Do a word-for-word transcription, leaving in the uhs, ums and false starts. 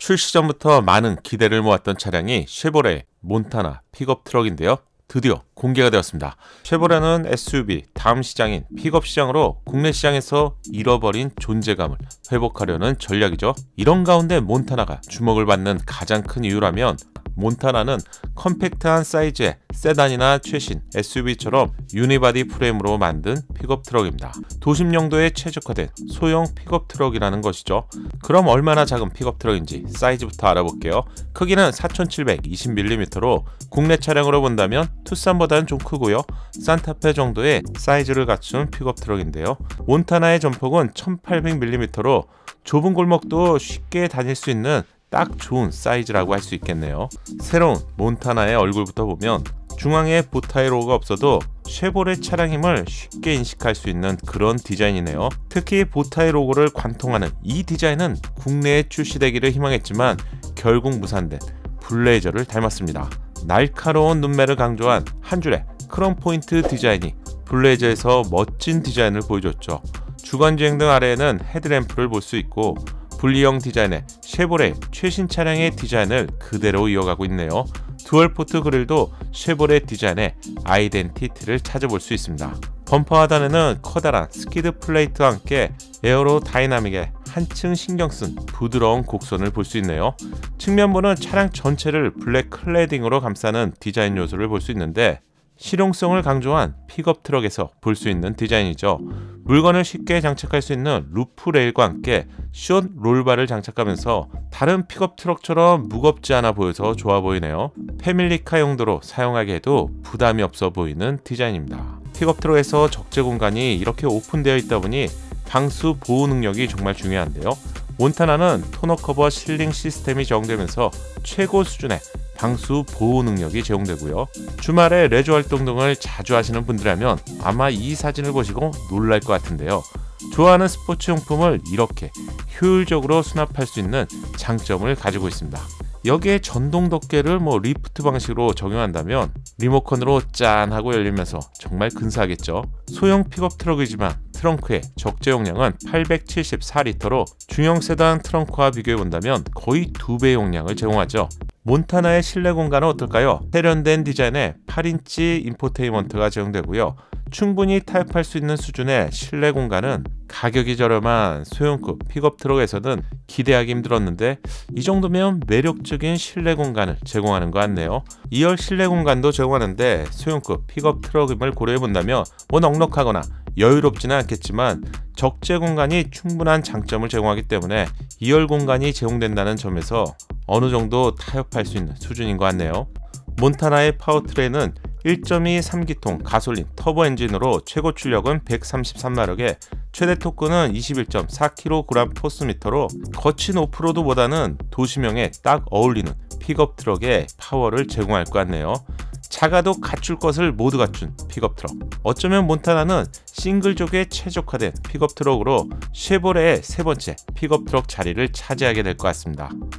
출시 전부터 많은 기대를 모았던 차량이 쉐보레 몬타나 픽업 트럭인데요. 드디어 공개가 되었습니다. 쉐보레는 에스유브이 다음 시장인 픽업 시장으로 국내 시장에서 잃어버린 존재감을 회복하려는 전략이죠. 이런 가운데 몬타나가 주목을 받는 가장 큰 이유라면 몬타나는 컴팩트한 사이즈의 세단이나 최신 에스유브이처럼 유니바디 프레임으로 만든 픽업 트럭입니다. 도심 용도에 최적화된 소형 픽업 트럭이라는 것이죠. 그럼 얼마나 작은 픽업 트럭인지 사이즈부터 알아볼게요. 크기는 사천칠백이십 밀리미터로 국내 차량으로 본다면 투싼보다는 좀 크고요. 산타페 정도의 사이즈를 갖춘 픽업 트럭인데요. 몬타나의 전폭은 천팔백 밀리미터로 좁은 골목도 쉽게 다닐 수 있는 딱 좋은 사이즈라고 할 수 있겠네요. 새로운 몬타나의 얼굴부터 보면 중앙에 보타이 로고가 없어도 쉐보레 차량임을 쉽게 인식할 수 있는 그런 디자인이네요. 특히 보타이 로고를 관통하는 이 디자인은 국내에 출시되기를 희망했지만 결국 무산된 블레이저를 닮았습니다. 날카로운 눈매를 강조한 한 줄의 크롬 포인트 디자인이 블레이저에서 멋진 디자인을 보여줬죠. 주간주행 등 아래에는 헤드램프를 볼 수 있고 분리형 디자인의 쉐보레 최신 차량의 디자인을 그대로 이어가고 있네요. 듀얼포트 그릴도 쉐보레 디자인의 아이덴티티를 찾아볼 수 있습니다. 범퍼 하단에는 커다란 스키드 플레이트와 함께 에어로 다이나믹에 한층 신경쓴 부드러운 곡선을 볼 수 있네요. 측면부는 차량 전체를 블랙 클래딩으로 감싸는 디자인 요소를 볼 수 있는데 실용성을 강조한 픽업 트럭에서 볼 수 있는 디자인이죠. 물건을 쉽게 장착할 수 있는 루프 레일과 함께 숏 롤바를 장착하면서 다른 픽업 트럭처럼 무겁지 않아 보여서 좋아 보이네요. 패밀리카 용도로 사용하기에도 부담이 없어 보이는 디자인입니다. 픽업 트럭에서 적재 공간이 이렇게 오픈되어 있다 보니 방수 보호 능력이 정말 중요한데요. 몬타나는 토너 커버 실링 시스템이 적용되면서 최고 수준의 방수 보호 능력이 제공되고요. 주말에 레저 활동 등을 자주 하시는 분들이라면 아마 이 사진을 보시고 놀랄 것 같은데요. 좋아하는 스포츠 용품을 이렇게 효율적으로 수납할 수 있는 장점을 가지고 있습니다. 여기에 전동 덮개를 뭐 리프트 방식으로 적용한다면 리모컨으로 짠 하고 열리면서 정말 근사하겠죠. 소형 픽업 트럭이지만 트렁크의 적재 용량은 팔백칠십사 리터로 중형 세단 트렁크와 비교해본다면 거의 두 배 용량을 제공하죠. 몬타나의 실내 공간은 어떨까요? 세련된 디자인의 팔 인치 인포테인먼트가 제공되고요. 충분히 타협할 수 있는 수준의 실내 공간은 가격이 저렴한 소형급 픽업 트럭에서는 기대하기 힘들었는데 이 정도면 매력적인 실내 공간을 제공하는 것 같네요. 이 열 실내 공간도 제공하는데 소형급 픽업 트럭임을 고려해본다면 뭐 넉넉하거나 여유롭지는 않겠지만 적재 공간이 충분한 장점을 제공하기 때문에 이 열 공간이 제공된다는 점에서 어느 정도 타협할 수 있는 수준인 것 같네요. 몬타나의 파워트레인은 일 점 이 삼 기통 가솔린 터보 엔진으로 최고 출력은 백삼십삼 마력에 최대 토크는 이십일 점 사 킬로그램 포스미터로 거친 오프로드보다는 도시명에 딱 어울리는 픽업 트럭의 파워를 제공할 것 같네요. 작아도 갖출 것을 모두 갖춘 픽업 트럭. 어쩌면 몬타나는 싱글족에 최적화된 픽업 트럭으로 쉐보레의 세 번째 픽업 트럭 자리를 차지하게 될 것 같습니다.